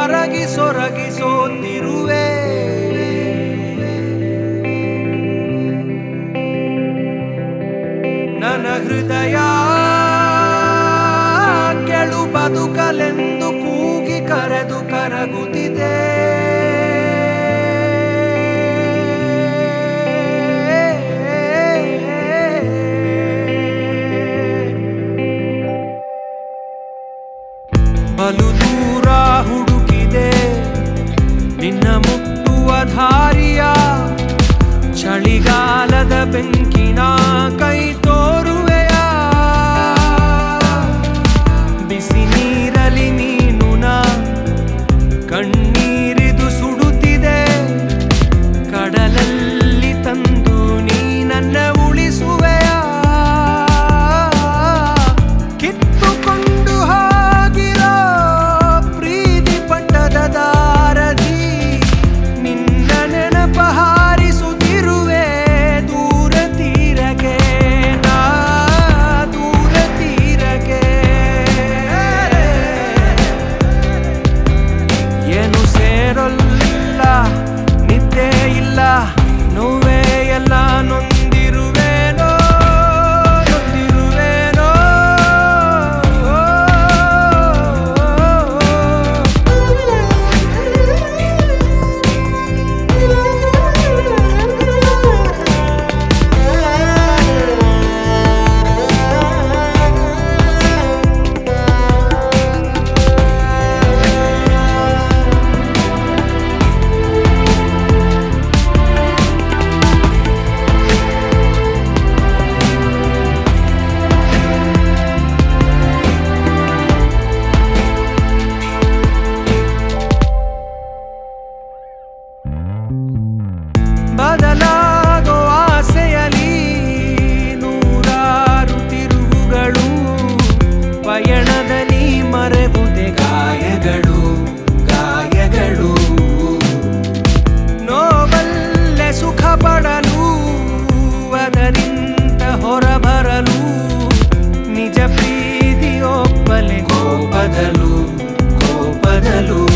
ಕರಗಿ ಸೊರಗಿಸೋತಿರುವೆ. ನನ್ನ ಹೃದಯ ಕೆಳು ಬದುಕಲೆಂದು ಕೂಗಿ ಕರೆದು ಕರಗುತ್ತಿದೆ. ಬಲು ದೂರ ಹುಡುಕಿದೆ ನಿನ್ನ ಮುಟ್ಟುವ ದಾರಿಯ, ಚಳಿಗಾಲದ ಬೆಂಕಿನ ಕೈ ತೋರುವೆಯ. ಬಿಸಿ ನೀರಲಿ ನೀನು ನಾ ಕಣ್ಣೀರಿದು ಸುಡುತ್ತಿದೆ. ಕಡಲಲ್ಲಿ ತಂದು ನೀ ನನ್ನ ಉಳಿಸುವೆಯ. ಕಿತ್ತುಕೊಂಡು ಹೋಗಿರೋ ಪ್ರೀತಿ ಪಟ್ಟದ ದಾರದಿ ನಿನ್ನ ನೆನಪ ಹಾರಿಸುತ್ತಿರುವೆ. ದೂರ ತೀರಕ್ಕೆ ನಾ ದೂರ ತೀರಕ್ಕೆ. ಏನು ಸೇರಲಿಲ್ಲ, ನಿದ್ದೆ ಇಲ್ಲ, ನೋವೇ ಎಲ್ಲ ನೊಂದಿರುವೇನೋ ನೊಂದಿರುವೇನೋ. ಬದಲಾಗೋ ಆಸೆಯಲಿ ನೂರಾರು ತಿರುವುಗಳು, ಪಯಣದಲ್ಲಿ ಮರೆವುದೇ ಗಾಯಗಳು ಗಾಯಗಳು. ನೋವಲ್ಲೇ ಸುಖ ಪಡಲು, ಅದರಿಂದ ಹೊರಬರಲು, ನಿಜ ಪ್ರೀತಿಯೊಪ್ಪಲೆ ಕೋಪದಲು ಕೋಪದಲು.